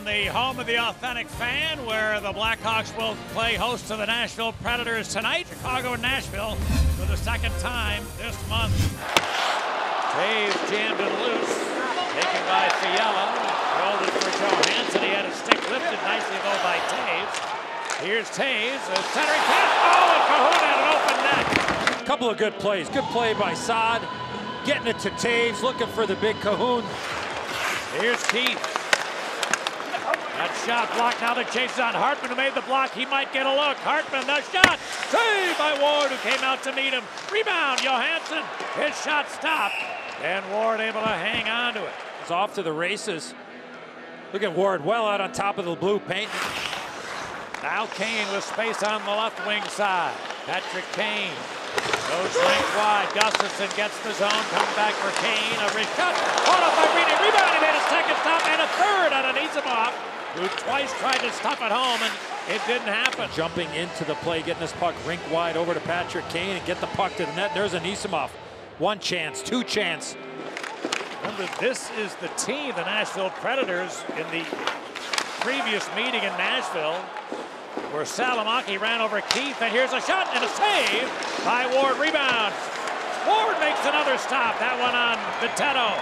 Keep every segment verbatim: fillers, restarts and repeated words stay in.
on the home of the authentic fan, where the Blackhawks will play host to the Nashville Predators tonight. Chicago and Nashville for the second time this month. Taves jammed it loose, taken by Fiala. Rolled it for Johansson. He had his stick lifted nicely though by Taves. Here's Taves, a centering pass. Oh, and Cahoon had an open net. A couple of good plays. Good play by Saad, getting it to Taves, looking for the big Cahoon. Here's Keith. That shot blocked. Now the chase on Hartman, who made the block. He might get a look. Hartman, the shot. Saved by Ward, who came out to meet him. Rebound, Johansson. His shot stopped. And Ward able to hang on to it. It's off to the races. Look at Ward, well out on top of the blue paint. Now Kane with space on the left wing side. Patrick Kane goes length wide. Gustafson gets the zone. Comes back for Kane. A wrist shot. Caught up by Rene. Rebound. He made a second stop and a third on Anisimov, who twice tried to stuff it home, and it didn't happen. Jumping into the play, getting this puck rink wide over to Patrick Kane and get the puck to the net. There's Anisimov. One chance, two chance. Remember, this is the team, the Nashville Predators, in the previous meeting in Nashville, where Salamaki ran over Keith, and here's a shot and a save by Ward. Rebound. Ward makes another stop. That one on Viteto.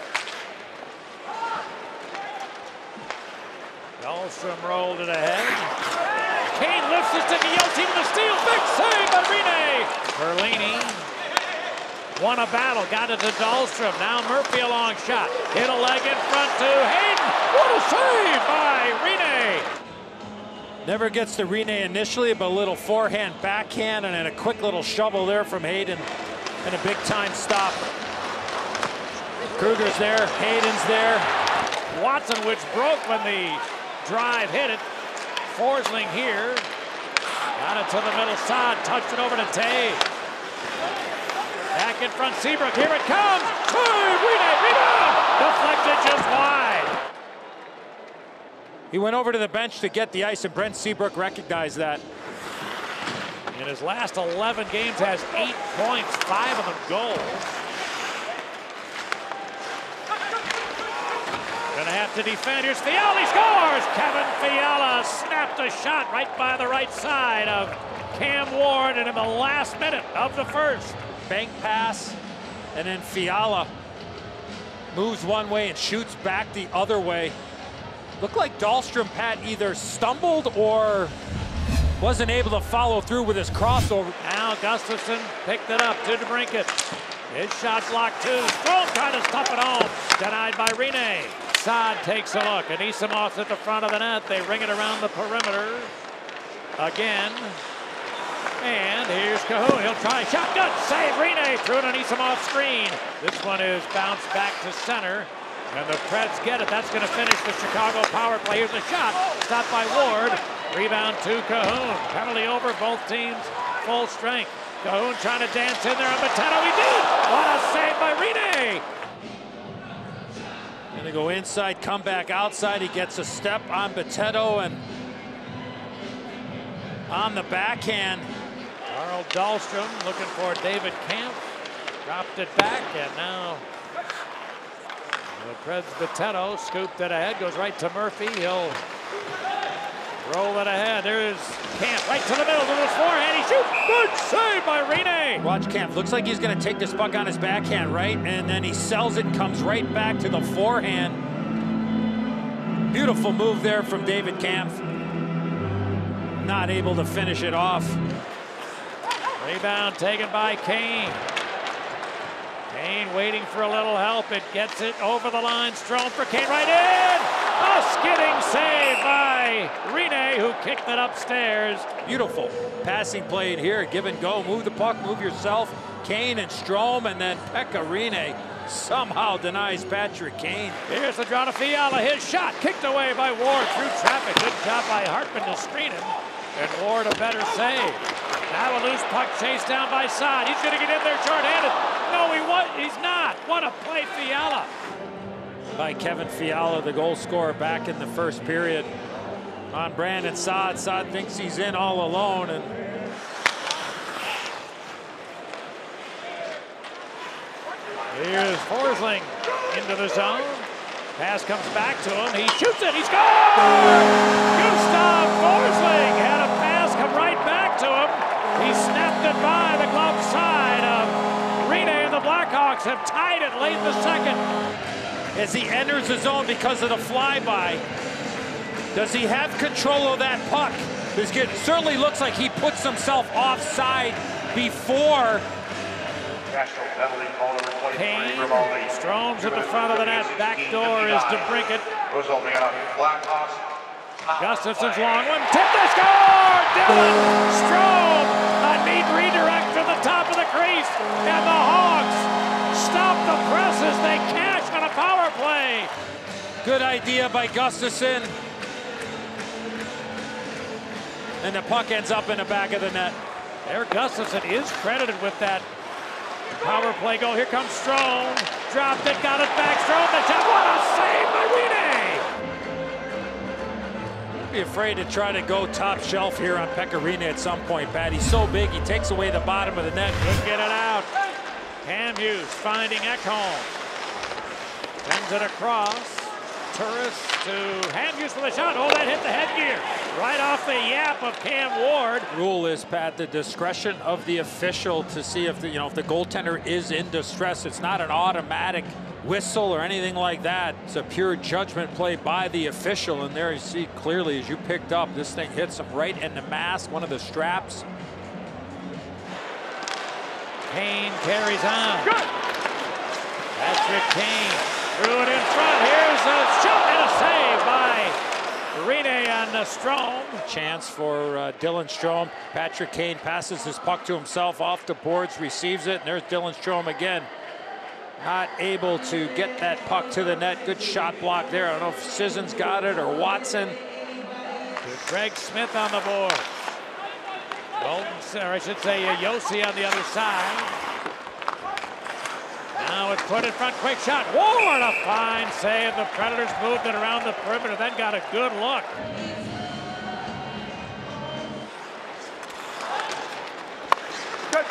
Dahlstrom rolled it ahead. Kane lifts his stick. He yells team the steal. Big save by Rene. Berlini won a battle. Got it to Dahlstrom. Now Murphy a long shot. Hit a leg in front to Hayden. What a save by Rene. Never gets to Rene initially, but a little forehand, backhand, and then a quick little shovel there from Hayden, and a big-time stop. Kruger's there, Hayden's there. Watson, which broke when the drive hit it. Forsling here. Got it to the middle side, touched it over to Taves. Back in front, Seabrook, here it comes. Save, Rene, rebound! Deflected just wide. He went over to the bench to get the ice, and Brent Seabrook recognized that. In his last eleven games, has eight points, five of them goals. Gonna have to defend. Here's Fiala, he scores! Kevin Fiala snapped a shot right by the right side of Cam Ward, and in the last minute of the first. Bank pass, and then Fiala moves one way and shoots back the other way. Looked like Dahlstrom, Pat, either stumbled or wasn't able to follow through with his crossover. Now Gustafson picked it up to DeBrincat. His shot blocked too. Strome trying to stuff it home. Denied by Rene. Saad takes a look. Anisimov at the front of the net. They ring it around the perimeter again. And here's Cahoon. He'll try shotgun. Save. Rene through an Anisimov screen. This one is bounced back to center. And the Preds get it. That's going to finish the Chicago power play. Here's a shot. Stopped by Ward. Rebound to Cahoon. Penalty over. Both teams full strength. Cahoon trying to dance in there on Viteto. He did. What a save by Rene. Gonna go inside, come back outside. He gets a step on Viteto, and on the backhand. Carl Dahlstrom looking for David Camp. Dropped it back, and now the Preds Viteto scooped it ahead. Goes right to Murphy. He'll roll it ahead. There's Camp right to the middle to his forehand. He shoots. Good save by Rene. Watch Camp. Looks like he's going to take this puck on his backhand, right? And then he sells it and comes right back to the forehand. Beautiful move there from David Camp. Not able to finish it off. Rebound taken by Kane. Kane waiting for a little help. It gets it over the line. Strome for Kane right in. A skidding save by Rene, who kicked it upstairs. Beautiful passing play in here. Give and go. Move the puck. Move yourself. Kane and Strome, and then Pekka Rene somehow denies Patrick Kane. Here's the draw to Fiala. His shot kicked away by Ward through traffic. Good job by Hartman to screen him. And Ward a better save. Now a loose puck chased down by Saad. He's going to get in there short-handed. No, he was, he's not. What a play, Fiala. By Kevin Fiala, the goal scorer back in the first period. On Brandon Saad. Saad thinks he's in all alone, and here's Forsling into the zone. Pass comes back to him. He shoots it. He scores! Gustav Forsling had a pass come right back to him. He snapped it by the glove side of Rene, and the Blackhawks have tied it late in the second. As he enters the zone because of the flyby, does he have control of that puck? Because it certainly looks like he puts himself offside before. Kane, Strome's at the front of the net. Back door is DeBrincat. Gustafson's long one. Tip, they score! Dylan Strome! A neat redirect from the top of the crease. And the Hawks stop the presses. They cash on a power play. Good idea by Gustafson. And the puck ends up in the back of the net. Eric Gustafson is credited with that power play goal. Here comes Strome. Dropped it, got it back. Strome, the shot. What a save by Rene! Don't be afraid to try to go top shelf here on Pekka Rene at some point, Pat. He's so big, he takes away the bottom of the net. Couldn't get it out. Cam Hughes finding Ekholm. Sends it across. Turris to Hughes for the shot. Oh, that hit the headgear. Right off the yap of Cam Ward. Rule is, Pat, the discretion of the official to see if the, you know, if the goaltender is in distress. It's not an automatic whistle or anything like that. It's a pure judgment play by the official. And there you see clearly, as you picked up, this thing hits him right in the mask, one of the straps. Kane carries on. Good. Patrick Kane threw it in front. Here's a shot and a save by Rene on the Strome. Chance for uh, Dylan Strome. Patrick Kane passes his puck to himself off the boards, receives it, and there's Dylan Strome again. Not able to get that puck to the net. Good shot block there. I don't know if Sissons got it or Watson. Greg Smith on the board. Golden, or I should say uh, Yossi on the other side. Now it's put in front, quick shot. Ward, a fine save. The Predators moved it around the perimeter, then got a good look. Good.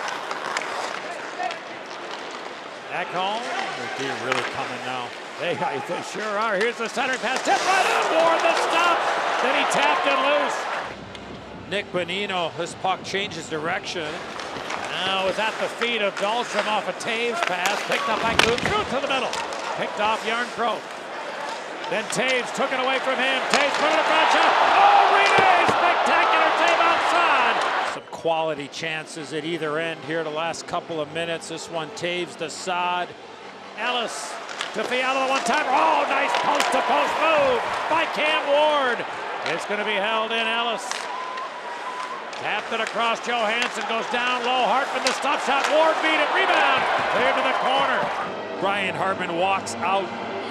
Ekholm. They're really coming now. They, they sure are. Here's the center pass. Tip right on Ward, the stop. Then he tapped it loose. Nick Bonino, this puck changes direction. Now it's at the feet of Dahlstrom off a Taves pass. Picked up by Clune, threw it to the middle. Picked off Yarncroke. Then Taves took it away from him. Taves put it in front shot. Oh, Rene! Spectacular save outside. Some quality chances at either end here the last couple of minutes. This one, Taves to Saad. Ellis to Fiala the one time. Oh, nice post-to-post move by Cam Ward. It's going to be held in. Ellis tapped it across. Johansson goes down low. Hartman the stop shot. Ward beat it. Rebound. Clear to the corner. Brian Hartman walks out.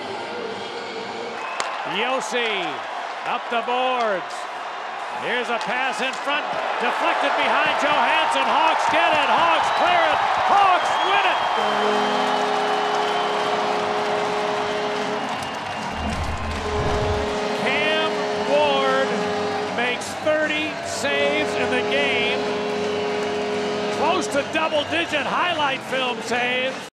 Yossi up the boards. Here's a pass in front. Deflected behind Johansson. Hawks get it. Hawks clear it. Hawks win it. Cam Ward makes thirty saves in the game. Close to double-digit highlight film saves.